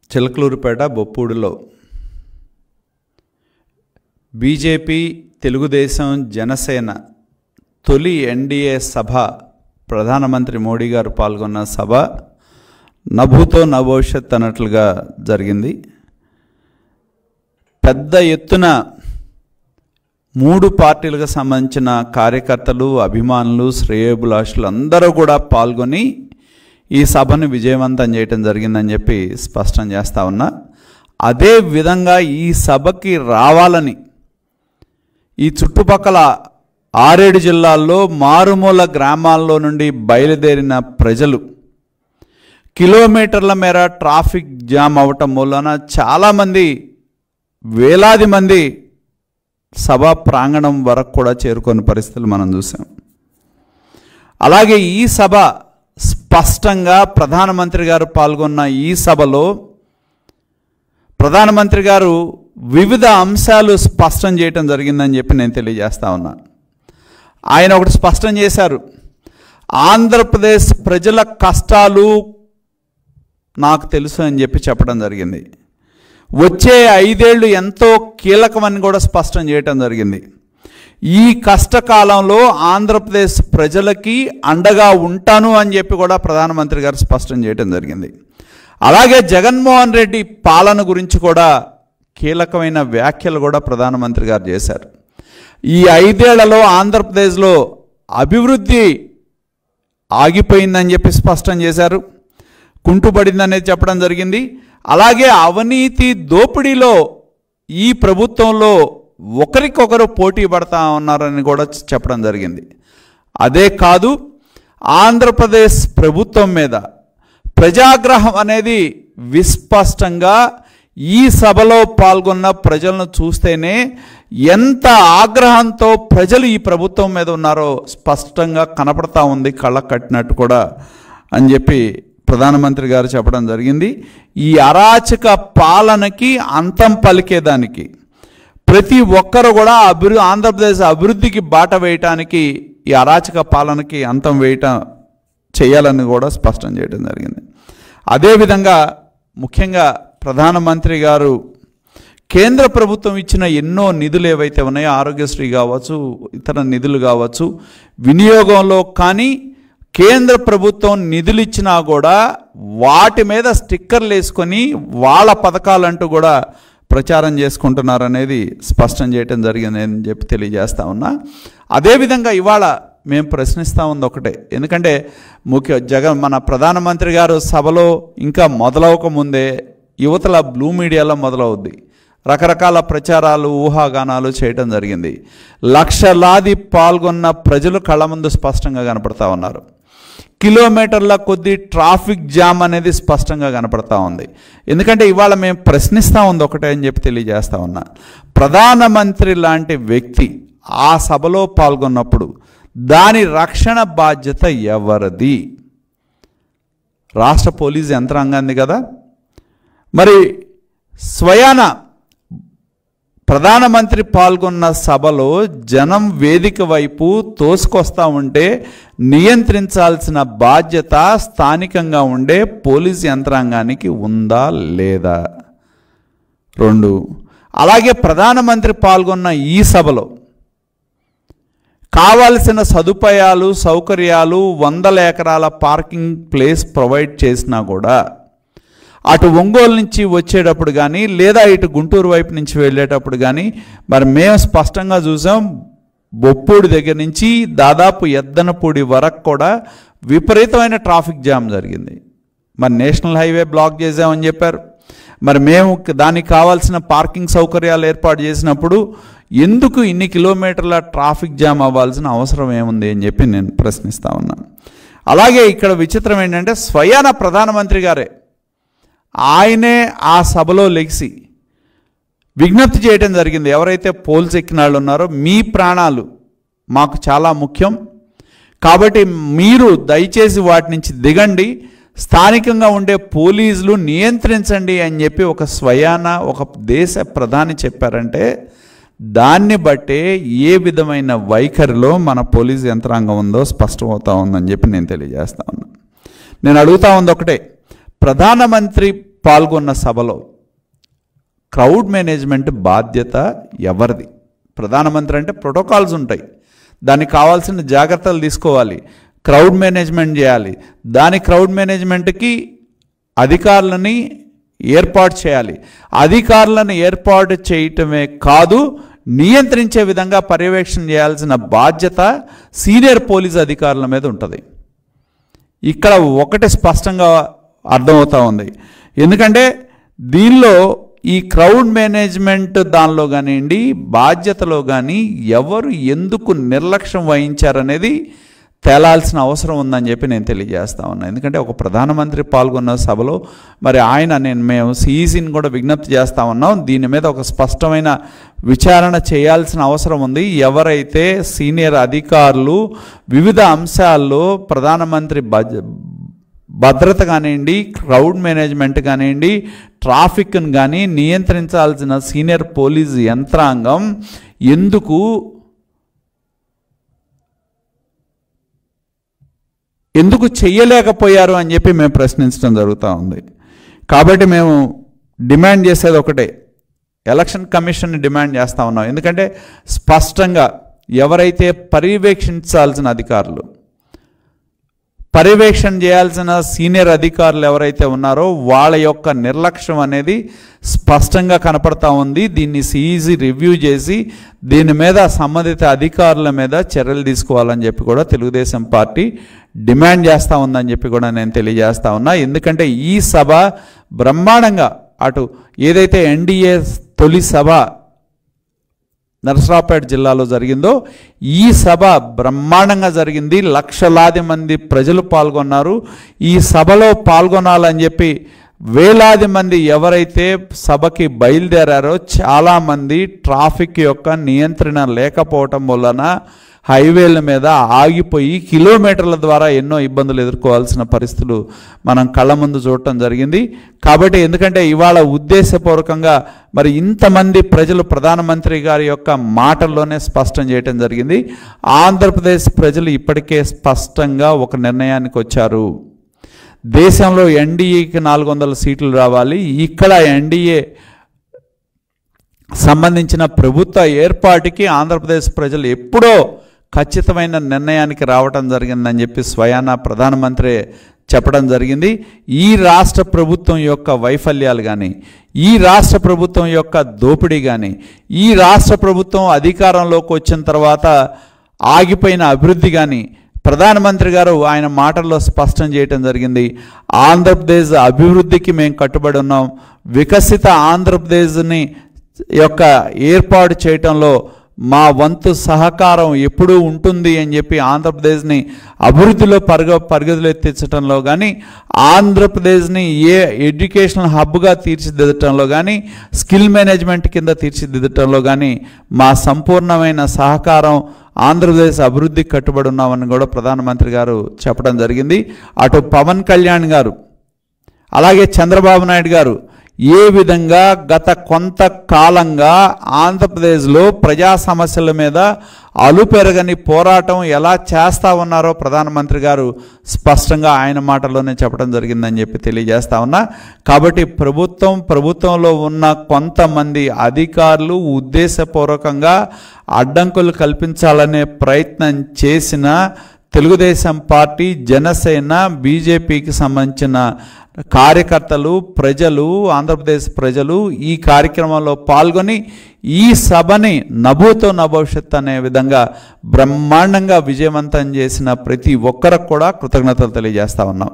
చిలకలూరుపేట బొప్పూడిలో బీజేపీ, తెలుగుదేశం, జనసేన తొలి ఎన్డీఏ సభ, ప్రధానమంత్రి మోడీ గారు పాల్గొన్న సభ నభూతో నభవిష్యత్ అన్నట్లుగా జరిగింది. పెద్ద ఎత్తున 3 పార్టీలకు సంబంధించిన కార్యకర్తలు, అభిమానులు, శ్రేయోభిలాషులు అందరూ కూడా పాల్గొని ఈ సభను విజయవంతం చేయటం జరిగిందని చెప్పి స్పష్టం చేస్తా ఉన్నా. అదే విధంగా ఈ సభకి రావాలని ఈ చుట్టుపక్కల 6-7 జిల్లాల్లో మారుమూల గ్రామాల్లో నుండి బయలుదేరిన ప్రజలు కిలోమీటర్ల మేర ట్రాఫిక్ జామ్ అవటం వలన చాలామంది, వేలాది మంది సభా ప్రాంగణం వరకు కూడా చేరుకునే పరిస్థితులు మనం చూసాం. అలాగే ఈ సభ స్పష్టంగా ప్రధానమంత్రి గారు పాల్గొన్న ఈ సభలో ప్రధానమంత్రి గారు వివిధ అంశాలు స్పష్టం చేయటం జరిగిందని చెప్పి నేను తెలియజేస్తా ఉన్నా. ఆయన ఒకటి స్పష్టం చేశారు, ఆంధ్రప్రదేశ్ ప్రజల కష్టాలు నాకు తెలుసు అని చెప్పి చెప్పడం జరిగింది. వచ్చే 5 ఏళ్ళు ఎంతో కీలకమని కూడా స్పష్టం చేయటం జరిగింది. ఈ కష్టకాలంలో ఆంధ్రప్రదేశ్ ప్రజలకి అండగా ఉంటాను అని చెప్పి కూడా ప్రధానమంత్రి గారు స్పష్టం చేయటం జరిగింది. అలాగే జగన్మోహన్ రెడ్డి పాలన గురించి కూడా కీలకమైన వ్యాఖ్యలు కూడా ప్రధానమంత్రి గారు చేశారు. ఈ 5 ఏళ్లలో ఆంధ్రప్రదేశ్లో అభివృద్ధి ఆగిపోయిందని చెప్పి స్పష్టం చేశారు, కుంటుపడిందనేది చెప్పడం జరిగింది. అలాగే అవినీతి దోపిడీలో ఈ ప్రభుత్వంలో ఒకరికొకరు పోటీ పడతా ఉన్నారని కూడా చెప్పడం జరిగింది. అదే కాదు, ఆంధ్రప్రదేశ్ ప్రభుత్వం మీద ప్రజాగ్రహం అనేది విస్పష్టంగా ఈ సభలో పాల్గొన్న ప్రజలను చూస్తేనే ఎంత ఆగ్రహంతో ప్రజలు ఈ ప్రభుత్వం మీద ఉన్నారో స్పష్టంగా కనపడతా ఉంది, కళ్ళకు కట్టినట్టు కూడా అని చెప్పి ప్రధానమంత్రి గారు చెప్పడం జరిగింది. ఈ అరాచక పాలనకి అంతం పలికేదానికి ప్రతి ఒక్కరు కూడా ఆంధ్రప్రదేశ్ అభివృద్ధికి బాట వేయటానికి, ఈ అరాచక పాలనకి అంతం చేయాలని కూడా స్పష్టం చేయడం జరిగింది. అదేవిధంగా ముఖ్యంగా ప్రధానమంత్రి గారు కేంద్ర ప్రభుత్వం ఇచ్చిన ఎన్నో నిధులు ఏవైతే ఉన్నాయో, ఆరోగ్యశ్రీ కావచ్చు, ఇతర నిధులు కావచ్చు, వినియోగంలో కానీ కేంద్ర ప్రభుత్వం నిధులు ఇచ్చినా కూడా వాటి మీద స్టిక్కర్లు వేసుకొని వాళ్ళ పథకాలంటూ కూడా ప్రచారం చేసుకుంటున్నారనేది స్పష్టం చేయటం జరిగింది అని చెప్పి తెలియజేస్తా ఉన్నా. అదేవిధంగా ఇవాళ మేము ప్రశ్నిస్తూ ఉంది ఒకటే, ఎందుకంటే మన ప్రధానమంత్రి గారు సభలో ఇంకా మొదలవకముందే యువతల బ్లూ మీడియాలో మొదలవుద్ది, రకరకాల ప్రచారాలు, ఊహాగానాలు చేయటం జరిగింది. లక్షలాది పాల్గొన్న ప్రజలు కళ్ళ ముందు స్పష్టంగా కనపడతా ఉన్నారు. కిలోమీటర్ల కొద్దీ ట్రాఫిక్ జామ్ అనేది స్పష్టంగా కనపడతా ఉంది. ఎందుకంటే ఇవాళ మేము ప్రశ్నిస్తూ ఉంది ఒకటే అని చెప్పి తెలియజేస్తా ఉన్నా, ప్రధానమంత్రి లాంటి వ్యక్తి ఆ సభలో పాల్గొన్నప్పుడు దాని రక్షణ బాధ్యత ఎవరిది? రాష్ట్ర పోలీసు యంత్రాంగాన్ని కదా. మరి స్వయాన ప్రధానమంత్రి పాల్గొన్న సభలో జనం వేదిక వైపు తోసుకొస్తా ఉంటే నియంత్రించాల్సిన బాధ్యత స్థానికంగా ఉండే పోలీసు యంత్రాంగానికి ఉందా లేదా? 2, అలాగే ప్రధానమంత్రి పాల్గొన్న ఈ సభలో కావాల్సిన సదుపాయాలు, సౌకర్యాలు, 100 ఎకరాల పార్కింగ్ ప్లేస్ ప్రొవైడ్ చేసినా కూడా అటు ఒంగోలు నుంచి వచ్చేటప్పుడు కానీ లేదా ఇటు గుంటూరు వైపు నుంచి వెళ్ళేటప్పుడు కానీ మరి మేము స్పష్టంగా చూసాం, బొప్పూడి దగ్గర నుంచి దాదాపు ఎద్దనపూడి వరకు కూడా విపరీతమైన ట్రాఫిక్ జామ్ జరిగింది. మరి నేషనల్ హైవే బ్లాక్ చేసామని చెప్పారు. మరి మేము దానికి కావాల్సిన పార్కింగ్ సౌకర్యాలు ఏర్పాటు చేసినప్పుడు ఎందుకు ఇన్ని కిలోమీటర్ల ట్రాఫిక్ జామ్ అవ్వాల్సిన అవసరం ఏముంది అని చెప్పి నేను ప్రశ్నిస్తూ ఉన్నాను. అలాగే ఇక్కడ విచిత్రం ఏంటంటే స్వయాన ప్రధానమంత్రి గారే ఆయనే ఆ సభలో లెగిసి విజ్ఞప్తి చేయడం జరిగింది, ఎవరైతే పోల్స్ ఎక్కిన వాళ్ళు ఉన్నారో మీ ప్రాణాలు మాకు చాలా ముఖ్యం, కాబట్టి మీరు దయచేసి వాటి నుంచి దిగండి, స్థానికంగా ఉండే పోలీసులు నియంత్రించండి అని చెప్పి స్వయాన ఒక దేశ ప్రధాని చెప్పారంటే దాన్ని బట్టే ఏ విధమైన వైఖరిలో మన పోలీసు యంత్రాంగం ఉందో స్పష్టమవుతా ఉందని చెప్పి నేను తెలియజేస్తా ఉన్నాను. నేను అడుగుతా ఉంది ఒకటే, ప్రధానమంత్రి పాల్గొన్న సభలో క్రౌడ్ మేనేజ్మెంట్ బాధ్యత ఎవరిది? ప్రధానమంత్రి అంటే ప్రోటోకాల్స్ ఉంటాయి, దానికి కావాల్సిన జాగ్రత్తలు తీసుకోవాలి, క్రౌడ్ మేనేజ్మెంట్ చేయాలి. క్రౌడ్ మేనేజ్మెంట్కి అధికారులని ఏర్పాటు చేయాలి. అధికారులను ఏర్పాటు చేయటమే కాదు, నియంత్రించే విధంగా పర్యవేక్షణ చేయాల్సిన బాధ్యత సీనియర్ పోలీస్ అధికారుల మీద ఉంటుంది. ఇక్కడ ఒకటి స్పష్టంగా అర్థమవుతూ ఉంది. ఎందుకంటే దీనిలో ఈ క్రౌడ్ మేనేజ్మెంట్ దానిలో కానివ్వండి, బాధ్యతలో కానీ ఎవరు ఎందుకు నిర్లక్ష్యం వహించారనేది తేలాల్సిన అవసరం ఉందని చెప్పి నేను తెలియజేస్తా ఉన్నాను. ఎందుకంటే ఒక ప్రధానమంత్రి పాల్గొన్న సభలో మరి మేము సిఈసిని కూడా విజ్ఞప్తి చేస్తూ ఉన్నాం, దీని మీద ఒక స్పష్టమైన విచారణ చేయాల్సిన అవసరం ఉంది. ఎవరైతే సీనియర్ అధికారులు వివిధ అంశాల్లో ప్రధానమంత్రి భద్రత కానివ్వండి, క్రౌడ్ మేనేజ్మెంట్ కానివ్వండి, ట్రాఫిక్ను కానీ నియంత్రించాల్సిన సీనియర్ పోలీస్ యంత్రాంగం ఎందుకు చెయ్యలేకపోయారు అని చెప్పి మేము ప్రశ్నించడం జరుగుతూ ఉంది. కాబట్టి మేము డిమాండ్ చేసేది ఒకటే, ఎలక్షన్ కమిషన్ని డిమాండ్ చేస్తూ ఉన్నాం. ఎందుకంటే స్పష్టంగా ఎవరైతే పర్యవేక్షించాల్సిన అధికారులు, పర్యవేక్షణ చేయాల్సిన సీనియర్ అధికారులు ఎవరైతే ఉన్నారో వాళ్ళ యొక్క నిర్లక్ష్యం అనేది స్పష్టంగా కనపడతా ఉంది. దీన్ని సిఈసి రివ్యూ చేసి దీని మీద సంబంధిత అధికారుల మీద చర్యలు తీసుకోవాలని చెప్పి కూడా తెలుగుదేశం పార్టీ డిమాండ్ చేస్తూ ఉందని చెప్పి కూడా నేను తెలియజేస్తా ఉన్నా. ఎందుకంటే ఈ సభ బ్రహ్మాండంగా అటు ఏదైతే ఎన్డీఏ తొలి సభ నరసరావుపేట జిల్లాలో జరిగిందో ఈ సభ బ్రహ్మాండంగా జరిగింది. లక్షలాది మంది ప్రజలు పాల్గొన్నారు. ఈ సభలో పాల్గొనాలని చెప్పి వేలాది మంది ఎవరైతే సభకి బయలుదేరారో చాలామంది ట్రాఫిక్ యొక్క నియంత్రణ లేకపోవటం వలన హైవేల మీద ఆగిపోయి కిలోమీటర్ల ద్వారా ఎన్నో ఇబ్బందులు ఎదుర్కోవాల్సిన పరిస్థితులు మనం కళ్ళ ముందు చూడటం జరిగింది. కాబట్టి ఎందుకంటే ఇవాళ ఉద్దేశపూర్వకంగా మరి ఇంతమంది ప్రజలు ప్రధానమంత్రి గారి యొక్క మాటల్లోనే స్పష్టం చేయటం జరిగింది. ఆంధ్రప్రదేశ్ ప్రజలు ఇప్పటికే స్పష్టంగా ఒక నిర్ణయానికి వచ్చారు. దేశంలో ఎన్డీఏకి 400 సీట్లు రావాలి, ఇక్కడ ఎన్డీఏ సంబంధించిన ప్రభుత్వ ఏర్పాటుకి ఆంధ్రప్రదేశ్ ప్రజలు ఎప్పుడో ఖచ్చితమైన నిర్ణయానికి రావటం జరిగిందని చెప్పి స్వయానా ప్రధానమంత్రి చెప్పడం జరిగింది. ఈ రాష్ట్ర ప్రభుత్వం యొక్క వైఫల్యాలు కానీ, ఈ రాష్ట్ర ప్రభుత్వం యొక్క దోపిడీ కానీ, ఈ రాష్ట్ర ప్రభుత్వం అధికారంలోకి వచ్చిన తర్వాత ఆగిపోయిన అభివృద్ధి కానీ ప్రధానమంత్రి గారు ఆయన మాటల్లో స్పష్టం చేయటం జరిగింది. ఆంధ్రప్రదేశ్ అభివృద్ధికి మేము కట్టుబడి ఉన్నాం, వికసిత ఆంధ్రప్రదేశ్ని యొక్క ఏర్పాటు చేయటంలో మా వంతు సహకారం ఎప్పుడూ ఉంటుంది అని చెప్పి ఆంధ్రప్రదేశ్ని అభివృద్ధిలో పరిగెతులు ఎత్తించడంలో కానీ, ఆంధ్రప్రదేశ్ని ఎడ్యుకేషనల్ హబ్గా తీర్చిదిద్దటంలో కానీ, స్కిల్ మేనేజ్మెంట్ కింద తీర్చిదిద్దటంలో కానీ మా సంపూర్ణమైన సహకారం, ఆంధ్రప్రదేశ్ అభివృద్ధికి కట్టుబడి ఉన్నామని కూడా ప్రధానమంత్రి గారు చెప్పడం జరిగింది. అటు పవన్ కళ్యాణ్ గారు అలాగే చంద్రబాబు నాయుడు గారు ఏ విధంగా గత కొంతకాలంగా ఆంధ్రప్రదేశ్లో ప్రజా సమస్యల మీద అలుపెరగని పోరాటం ఎలా చేస్తూ ఉన్నారో ప్రధానమంత్రి గారు స్పష్టంగా ఆయన మాటల్లోనే చెప్పడం జరిగిందని చెప్పి తెలియజేస్తా ఉన్నా. కాబట్టి ప్రభుత్వంలో ఉన్న కొంతమంది అధికారులు ఉద్దేశపూర్వకంగా అడ్డంకులు కల్పించాలనే ప్రయత్నం చేసిన తెలుగుదేశం పార్టీ, జనసేన, బీజేపీకి సంబంధించిన కార్యకర్తలు, ప్రజలు, ఆంధ్రప్రదేశ్ ప్రజలు ఈ కార్యక్రమంలో పాల్గొని ఈ సభని నభూతో నభవిష్యత్ అనే విధంగా బ్రహ్మాండంగా విజయవంతం చేసిన ప్రతి ఒక్కరికి కూడా కృతజ్ఞతలు తెలియజేస్తా ఉన్నాం.